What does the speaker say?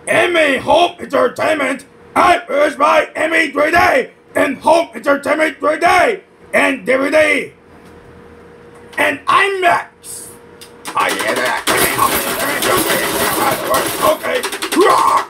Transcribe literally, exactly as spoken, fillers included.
Emmy Home Entertainment. I was by Emmy three D and Home Entertainment three D and D V D and IMAX. I get that. Emmy Home Entertainment. Okay.